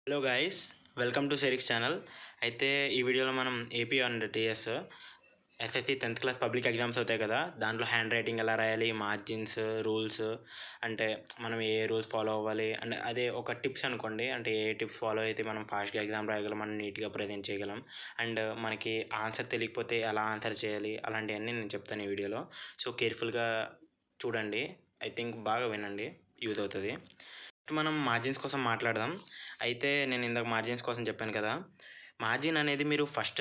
Hello guys, welcome to Serix channel. అయితే ఈ వీడియోలో మనం AP and TS SSC 10th class public exams అవుతాయి కదా, దాంట్లో హ్యాండ్ రైటింగ్ ఎలా రాయాలి, మార్జిన్స్, రూల్స్, అంటే మనం ఏ రూల్స్ ఫాలో అవ్వాలి అండ్ అదే ఒక టిప్స్ అనుకోండి, అంటే ఏ టిప్స్ ఫాలో అయితే మనం ఫాస్ట్గా ఎగ్జామ్ రాయగలం, మనం నీట్గా ప్రజెంట్ చేయగలం అండ్ మనకి ఆన్సర్ తెలియకపోతే ఎలా ఆన్సర్ చేయాలి, అలాంటివన్నీ నేను చెప్తాను ఈ వీడియోలో. సో కేర్ఫుల్గా చూడండి, ఐ థింక్ బాగా వినండి, యూజ్ అవుతుంది. మనం మార్జిన్స్ కోసం మాట్లాడదాం. అయితే నేను ఇందాక మార్జిన్స్ కోసం చెప్పాను కదా, మార్జిన్ అనేది మీరు ఫస్ట్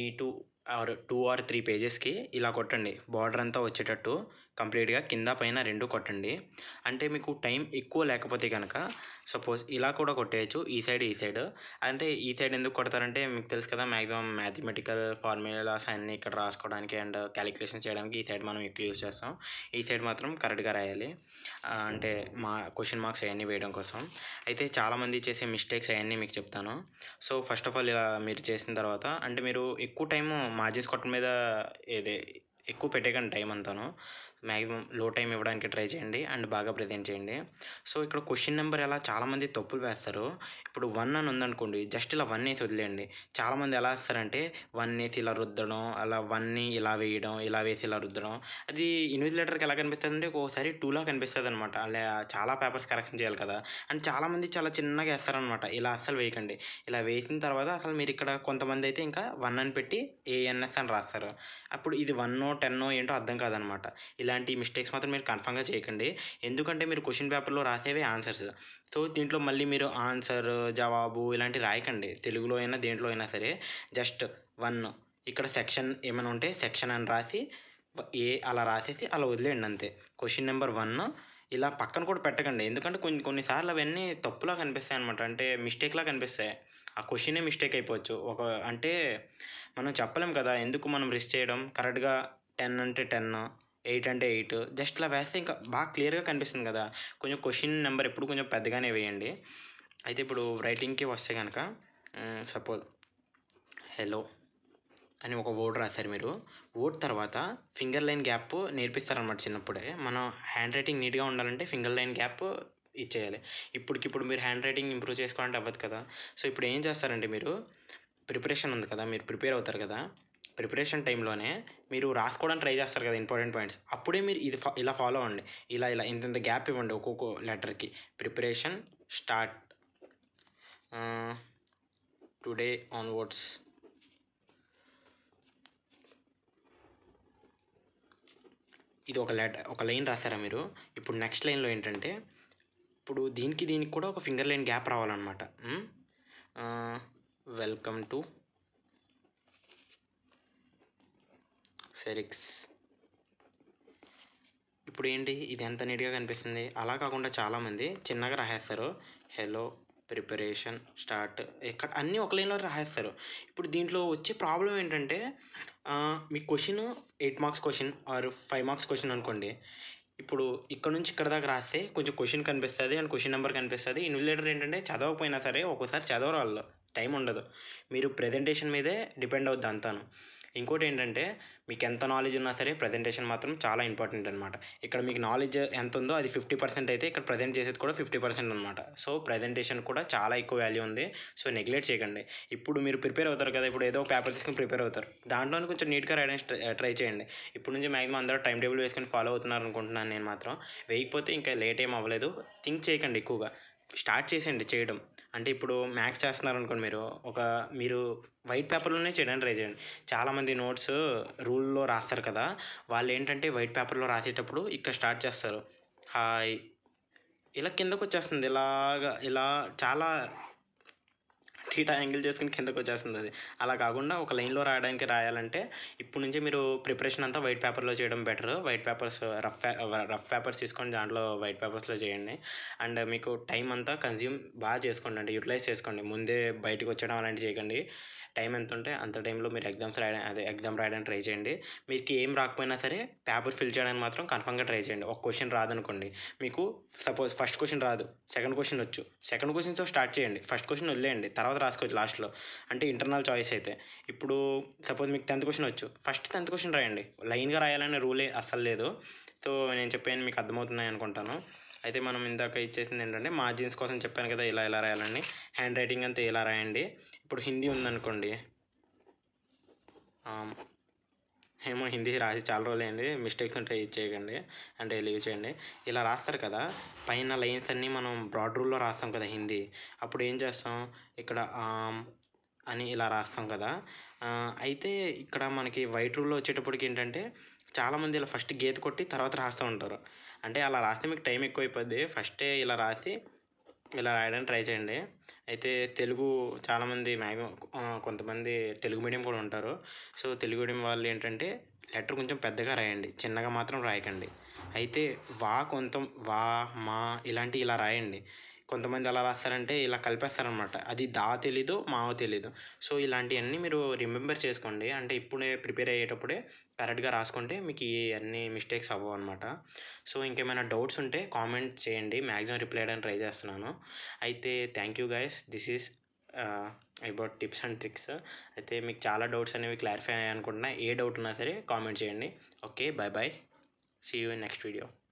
2 or 3 పేజెస్కి ఇలా కొట్టండి, బార్డర్ అంతా వచ్చేటట్టు కంప్లీట్గా కింద పైన 2 కొట్టండి. అంటే మీకు టైం ఎక్కువ లేకపోతే కనుక సపోజ్ ఇలా కూడా కొట్టేయచ్చు, ఈ సైడ్. అంటే ఈ సైడ్ ఎందుకు కొడతారంటే మీకు తెలుసు కదా, మ్యాక్సిమం మ్యాథమెటికల్ ఫార్ములాస్ అన్నీ ఇక్కడ రాసుకోవడానికి అండ్ క్యాలిక్యులేషన్స్ చేయడానికి ఈ సైడ్ మనం ఎక్కువ యూజ్ చేస్తాం. ఈ సైడ్ మాత్రం కరెక్ట్గా రాయాలి, అంటే క్వశ్చన్ మార్క్స్ అవన్నీ వేయడం కోసం. అయితే చాలామంది చేసే మిస్టేక్స్ అవన్నీ మీకు చెప్తాను. సో ఫస్ట్ ఆఫ్ ఆల్ ఇలా మీరు చేసిన తర్వాత, అంటే మీరు ఎక్కువ టైము మార్జిన్స్ కొట్టడం మీద ఎక్కువ పెట్టేకండి టైం అంతాను. మ్యాక్సిమం లో టైం ఇవ్వడానికి ట్రై చేయండి అండ్ బాగా ప్రజెంట్ చేయండి. సో ఇక్కడ క్వశ్చన్ నెంబర్ ఎలా చాలామంది తప్పులు వేస్తారు. ఇప్పుడు 1 అని ఉందనుకోండి, జస్ట్ ఇలా 1 వేసి వదిలేయండి. చాలామంది ఎలా వేస్తారంటే 1 వేసి ఇలా రుద్దడం, అలా 1ని ఇలా వేయడం, ఇలా వేసి ఇలా రుద్దడం. అది ఇన్విజిలేటర్కి ఎలా కనిపిస్తుంది అంటే ఒక్కోసారి 2లా కనిపిస్తుంది అనమాట. అలా చాలా పేపర్స్ కరెక్షన్ చేయాలి కదా, అండ్ చాలామంది చాలా చిన్నగా వేస్తారనమాట. ఇలా అస్సలు వేయకండి. ఇలా వేసిన తర్వాత అసలు మీరు ఇక్కడ కొంతమంది అయితే ఇంకా 1 అని పెట్టి ఏఎన్ఎస్ అని రాస్తారు. అప్పుడు ఇది 1 10 ఏంటో అర్థం కాదనమాట. ఇలాంటి మిస్టేక్స్ మాత్రం మీరు కన్ఫర్మ్గా చేయకండి. ఎందుకంటే మీరు క్వశ్చన్ పేపర్లో రాసేవే ఆన్సర్స్. సో దీంట్లో మళ్ళీ మీరు ఆన్సర్, జవాబు ఇలాంటివి రాయకండి. తెలుగులో అయినా దేంట్లో అయినా సరే జస్ట్ 1 ఇక్కడ సెక్షన్ ఏమైనా ఉంటే సెక్షన్ అని రాసి అలా రాసేసి అలా వదిలేయండి అంతే. క్వశ్చన్ నెంబర్ 1 ఇలా పక్కన కూడా పెట్టకండి. ఎందుకంటే కొన్నిసార్లు అవన్నీ తప్పులా కనిపిస్తాయి అనమాట, అంటే మిస్టేక్లా కనిపిస్తాయి. ఆ క్వశ్చనే మిస్టేక్ అయిపోవచ్చు. అంటే మనం చెప్పలేం కదా, ఎందుకు మనం రిస్క్ చేయడం. కరెక్ట్గా 10 అంటే 10, 8 అంటే 8 జస్ట్ ఇలా వేస్తే ఇంకా బాగా క్లియర్గా కనిపిస్తుంది కదా. కొంచెం క్వశ్చన్ నెంబర్ ఎప్పుడు కొంచెం పెద్దగానే వేయండి. అయితే ఇప్పుడు రైటింగ్కి వస్తే కనుక సపోజ్ హలో అని ఒక వర్డ్ రాశారు మీరు. వర్డ్ తర్వాత ఫింగర్ లైన్ గ్యాప్ నేర్పిస్తారనమాట చిన్నప్పుడే. మనం హ్యాండ్ రైటింగ్ నీట్గా ఉండాలంటే ఫింగర్ లైన్ గ్యాప్ ఇచ్చేయాలి. ఇప్పటికిప్పుడు మీరు హ్యాండ్ రైటింగ్ ఇంప్రూవ్ చేసుకోవాలంటే అవ్వదు కదా. సో ఇప్పుడు ఏం చేస్తారంటే మీరు ప్రిపరేషన్ ఉంది కదా, మీరు ప్రిపేర్ అవుతారు కదా, ప్రిపరేషన్ టైంలోనే మీరు రాసుకోవడానికి ట్రై చేస్తారు కదా ఇంపార్టెంట్ పాయింట్స్. అప్పుడే మీరు ఇలా ఫాలో అవ్వండి. ఇలా ఇంత గ్యాప్ ఇవ్వండి ఒక్కొక్క లెటర్కి. Preparation start today onwards. ఇది ఒక లైన్ రాసారా మీరు. ఇప్పుడు నెక్స్ట్ లైన్లో ఏంటంటే ఇప్పుడు దీనికి కూడా ఒక ఫింగర్ లైన్ గ్యాప్ రావాలన్నమాట. వెల్కమ్ టు సెరిక్స్. ఇప్పుడు ఏంటి, ఇది ఎంత నీట్గా కనిపిస్తుంది. అలా కాకుండా చాలామంది చిన్నగా రాసేస్తారు. హలో ప్రిపరేషన్ స్టార్ట్, ఇక్కడ అన్నీ ఒక లైన్లో రాసేస్తారు. ఇప్పుడు దీంట్లో వచ్చే ప్రాబ్లం ఏంటంటే మీ question 8 marks question or 5 marks question అనుకోండి. ఇప్పుడు ఇక్కడ నుంచి ఇక్కడ దాకా రాస్తే కొంచెం క్వశ్చన్ కనిపిస్తుంది అండ్ క్వశ్చన్ నెంబర్ కనిపిస్తుంది. ఇన్విజిలేటర్ ఏంటంటే చదవకపోయినా సరే ఒక్కోసారి చదవరు, వాళ్ళు టైం ఉండదు. మీరు ప్రజెంటేషన్ మీదే డిపెండ్ అవుద్ది అంతాను. ఇంకోటి ఏంటంటే మీకు ఎంత నాలెడ్జ్ ఉన్నా సరే ప్రజెంటేషన్ మాత్రం చాలా ఇంపార్టెంట్ అనమాట. ఇక్కడ మీకు నాలెడ్జ్ ఎంత ఉందో అది 50% అయితే ఇక్కడ ప్రజెంట్ చేసేది కూడా 50% అనమాట. సో ప్రజెంటేషన్ కూడా చాలా ఎక్కువ వాల్యూ ఉంది. సో నెగ్లెక్ట్ చేయకండి. ఇప్పుడు మీరు ప్రిపేర్ అవుతారు కదా, ఇప్పుడు ఏదో ఒక పేపర్ తీసుకుని ప్రిపేర్ అవుతారు, దాంట్లోనే కొంచెం నీట్గా రాయడానికి ట్రై చేయండి. ఇప్పుడు నుంచి మ్యాక్సిమం అందరూ టైం టేబుల్ వేసుకొని ఫాలో అవుతున్నారు అనుకుంటున్నాను నేను మాత్రం. వేయకపోతే ఇంకా లేట్ ఏం అవ్వలేదు. థింక్ చేయకండి ఎక్కువగా, స్టార్ట్ చేసేయండి చేయడం. అంటే ఇప్పుడు మ్యాథ్స్ చేస్తున్నారు అనుకోండి, మీరు వైట్ పేపర్లోనే చేయడానికి ట్రై చేయండి. చాలామంది నోట్స్ రూల్లో రాస్తారు కదా, వాళ్ళు ఏంటంటే వైట్ పేపర్లో రాసేటప్పుడు ఇక్కడ స్టార్ట్ చేస్తారు, హాయ్ ఇలా కిందకు వచ్చేస్తుంది, ఇలా చాలా టీటా యాంగిల్ చేసుకుని కిందకు వచ్చేస్తుంది అది. అలా కాకుండా ఒక లైన్లో రాయాలంటే ఇప్పుడు నుంచి మీరు ప్రిపరేషన్ అంతా వైట్ పేపర్లో చేయడం better. White papers rough papers తీసుకొని దాంట్లో వైట్ పేపర్స్లో చేయండి. అండ్ మీకు టైం అంతా కన్జ్యూమ్ బాగా చేసుకోండి, అంటే యూటిలైజ్ చేసుకోండి. ముందే బయటకు వచ్చడం అలాంటివి చేయకండి. టైం ఎంత ఉంటే అంత టైంలో మీరు ఎగ్జామ్ రాయడానికి ట్రై చేయండి. మీకు ఏం రాకపోయినా సరే పేపర్ ఫిల్ చేయడానికి మాత్రం కన్ఫర్మ్గా ట్రై చేయండి. ఒక క్వశ్చన్ రాదనుకోండి, మీకు సపోజ్ ఫస్ట్ క్వశ్చన్ రాదు, సెకండ్ క్వశ్చన్ వచ్చు, సెకండ్ క్వశ్చన్తో స్టార్ట్ చేయండి. ఫస్ట్ క్వశ్చన్ వదిలేయండి, తర్వాత రాసుకోవచ్చు లాస్ట్లో, అంటే ఇంటర్నల్ చాయిస్ అయితే. ఇప్పుడు సపోజ్ మీకు 10th క్వశ్చన్ వచ్చు, ఫస్ట్ 10th క్వశ్చన్ రాయండి. లైన్గా రాయాలనే రూలే అస్సలు లేదు. సో నేను చెప్పాను, మీకు అర్థమవుతున్నాయి అనుకుంటాను. అయితే మనం ఇందాక ఇచ్చేసింది ఏంటంటే మార్జిన్స్ కోసం చెప్పాను కదా ఇలా ఇలా రాయాలండి. హ్యాండ్ రైటింగ్ అంతా ఇలా రాయండి. ఇప్పుడు హిందీ ఉందనుకోండి, ఏమో హిందీ రాసి చాలా రోజులైంది, మిస్టేక్స్ ఉంటే ఇచ్చేయకండి, అంటే లీవ్ చేయండి. ఇలా రాస్తారు కదా, పైన లైన్స్ అన్నీ మనం బ్రాడ్ రూల్లో రాస్తాం కదా హిందీ. అప్పుడు ఏం చేస్తాం, ఇక్కడ అని ఇలా రాస్తాం కదా. అయితే ఇక్కడ మనకి వైట్ రూల్లో వచ్చేటప్పటికి ఏంటంటే చాలామంది ఇలా ఫస్ట్ గీత కొట్టి తర్వాత రాస్తూ ఉంటారు. అంటే అలా రాస్తే మీకు టైం ఎక్కువైపోద్ది. ఫస్టే ఇలా రాసి ఇలా రాయడానికి ట్రై చేయండి. అయితే తెలుగు చాలామంది మ్యాక్సిమం కొంతమంది తెలుగు మీడియం కూడా ఉంటారు. సో తెలుగు మీడియం వాళ్ళు ఏంటంటే లెటర్ కొంచెం పెద్దగా రాయండి, చిన్నగా మాత్రం రాయకండి. అయితే వా మా ఇలాంటివి ఇలా రాయండి. కొంతమంది ఎలా రాస్తారంటే ఇలా కలిపేస్తారనమాట, అది దా తెలీదు మావ తెలీదు. సో ఇలాంటివన్నీ మీరు రిమెంబర్ చేసుకోండి, అంటే ఇప్పుడే ప్రిపేర్ అయ్యేటప్పుడే కరెక్ట్గా రాసుకుంటే మీకు ఈ అన్ని మిస్టేక్స్ అవ్వవు అనమాట. సో ఇంకేమైనా డౌట్స్ ఉంటే కామెంట్ చేయండి, మ్యాక్సిమం రిప్లై చేయడానికి ట్రై చేస్తున్నాను. అయితే thank you guys, this is about tips and tricks. అయితే మీకు చాలా డౌట్స్ అనేవి క్లారిఫై అయ్యాయి అనుకుంటున్నా. ఏ డౌట్ ఉన్నా సరే కామెంట్ చేయండి. Okay, bye bye, see you in next video.